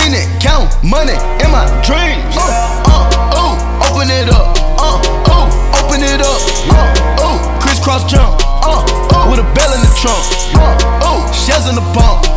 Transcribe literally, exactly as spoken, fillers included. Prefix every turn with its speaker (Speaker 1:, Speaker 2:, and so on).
Speaker 1: Spend it, count money in my dreams. Uh, uh, ooh, open it up. Uh, ooh, open it up. Uh, ooh, crisscross jump. Uh, ooh, with a bell in the trunk. Uh, ooh, shells in the pump.